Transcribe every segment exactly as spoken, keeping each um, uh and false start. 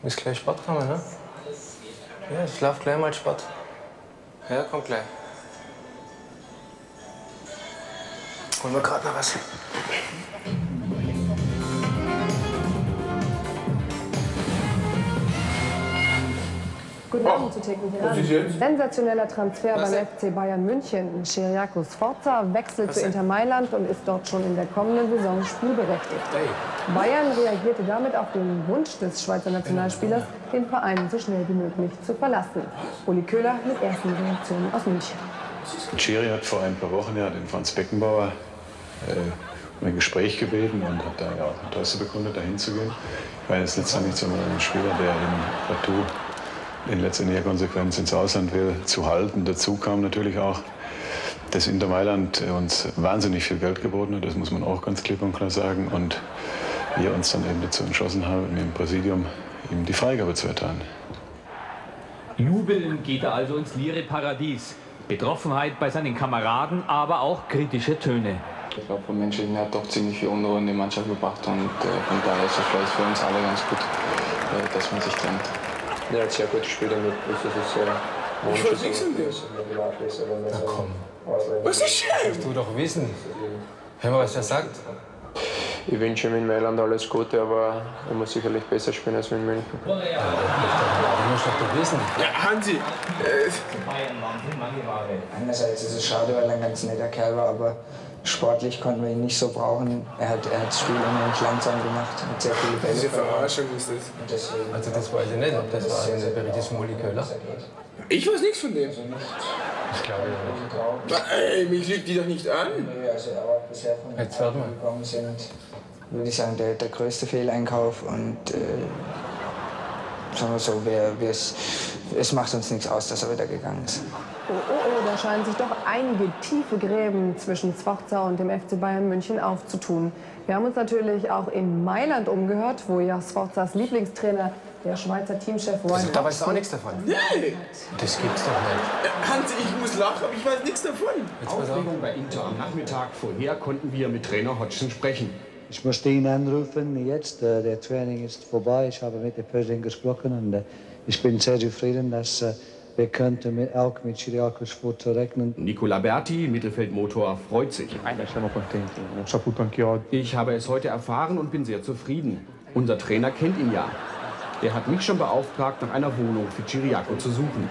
Ist gleich Sportkammer, ne? Ja, ich schlaf gleich mal Sport. Ja, komm gleich. Holen wir gerade noch was. Guten Abend zu Technik. Sensationeller Transfer beim F C Bayern München. Cyriaco Sforza wechselt zu Inter Mailand und ist dort schon in der kommenden Saison spielberechtigt. Bayern reagierte damit auf den Wunsch des Schweizer Nationalspielers, den Verein so schnell wie möglich zu verlassen. Uli Köhler mit ersten Reaktionen aus München. Schiri hat vor ein paar Wochen ja den Franz Beckenbauer äh, um ein Gespräch gebeten und hat da ja auch Interesse bekundet, dahin zu gehen. Ich war jetzt letztendlich so ein Spieler, der in partout in letztendlicher Konsequenz ins Ausland will, zu halten. Dazu kam natürlich auch, dass Inter Mailand uns wahnsinnig viel Geld geboten hat, das muss man auch ganz klipp und klar sagen. Und wir uns dann eben dazu entschlossen haben, mit dem Präsidium ihm die Freigabe zu erteilen. Jubeln geht er also ins leere Paradies. Betroffenheit bei seinen Kameraden, aber auch kritische Töne. Ich glaube, vom Menschlichen hat doch ziemlich viel Unruhe in die Mannschaft gebracht und äh, von daher ist es vielleicht für uns alle ganz gut, äh, dass man sich trennt. Er hat sehr gut gespielt damit. Das ist sehr ich weiß nichts von dem. Na komm. Was ist schön? Du doch wissen. Hör mal, was er sagt. Ich wünsche ihm in Mailand alles Gute, aber er muss sicherlich besser spielen als in München. Du musst doch wissen. Ja, Hansi. Äh, Einerseits ist es schade, weil er ein ganz netter Kerl war, aber sportlich konnten wir ihn nicht so brauchen. Er hat, er hat das Spiel unheimlich langsam gemacht, mit sehr vielen Bällen. diese Verarschung ist das. Also das weiß ich nicht, ob das war ein Bericht von Uli Köhler. Ich weiß nichts von dem. Ich glaube nicht. Ey, mich lügt die doch nicht an. Also, aber bisher von Jetzt warte mal. gekommen sind, würde ich sagen, der, der größte Fehleinkauf. Und äh, sagen wir so, wir, wir es, es macht uns nichts aus, dass er wieder gegangen ist. Oh, oh, oh, da scheinen sich doch einige tiefe Gräben zwischen Sforza und dem F C Bayern München aufzutun. Wir haben uns natürlich auch in Mailand umgehört, wo ja Sforzas Lieblingstrainer, der Schweizer Teamchef Roy Also, da weißt du auch nichts davon. Nee. Das gibt's doch nicht. Hansi, ich muss lachen, aber ich weiß nichts davon. Jetzt pass auf. Aufregung bei Inter am Nachmittag. Vorher konnten wir mit Trainer Hodgson sprechen. Ich musste ihn anrufen jetzt. äh, Der Training ist vorbei. Ich habe mit dem Präsidenten gesprochen und äh, ich bin sehr zufrieden, dass äh, wir könnten mit, auch mit Cyriaco Sforza rechnen. Nicola Berti, Mittelfeldmotor, freut sich. Ich habe es heute erfahren und bin sehr zufrieden. Unser Trainer kennt ihn ja. Er hat mich schon beauftragt, nach einer Wohnung für Cyriaco zu suchen.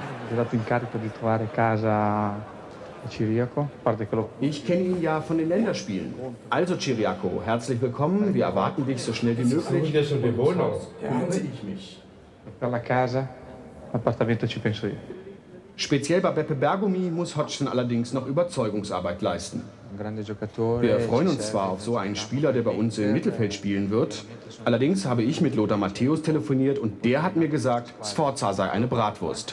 Ich kenne ihn ja von den Länderspielen. Also Cyriaco, herzlich willkommen. Wir erwarten dich so schnell wie möglich. Das ist die Wohnung. Kümmere ich mich. Appartamento ci penso io. Speziell bei Beppe Bergomi muss Hodgson allerdings noch Überzeugungsarbeit leisten. Wir freuen uns zwar auf so einen Spieler, der bei uns im Mittelfeld spielen wird. Allerdings habe ich mit Lothar Matthäus telefoniert und der hat mir gesagt, Sforza sei eine Bratwurst.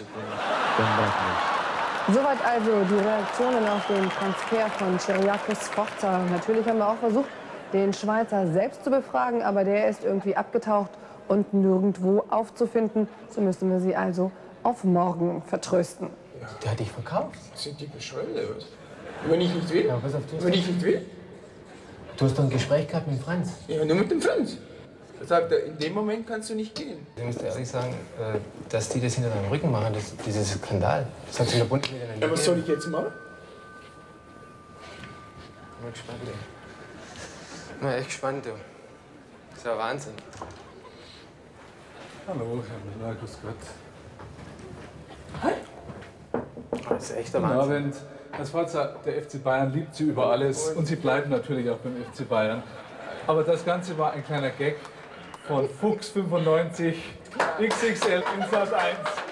Soweit also die Reaktionen auf den Transfer von Cyriaco Sforza. Natürlich haben wir auch versucht, den Schweizer selbst zu befragen, aber der ist irgendwie abgetaucht und nirgendwo aufzufinden. So müssen wir sie also auf morgen vertrösten. Ja. Der hat dich verkauft. Sind die bescheuert oder was? Wenn ich nicht will? Ja, pass auf, du, Wenn ich nicht will? du hast doch ein Gespräch gehabt mit Franz. Ja, nur mit dem Franz. Er sagt, in dem Moment kannst du nicht gehen. Ich muss dir ehrlich sagen, äh, dass die das hinter deinem Rücken machen, das, dieses Skandal. Das hat sich in der Bundesliga nicht Ja, was soll ich jetzt machen? Ich bin gespannt, du. Ich bin echt gespannt, du. Das ist ja Wahnsinn. Hallo, Herr Müller, grüß Gott. Hi. Das ist echt der Guten Wahnsinn. Abend. Herr Sforza, der F C Bayern liebt Sie über alles und Sie bleiben natürlich auch beim F C Bayern. Aber das Ganze war ein kleiner Gag von Fuchs fünfundneunzig X X L in Sat eins.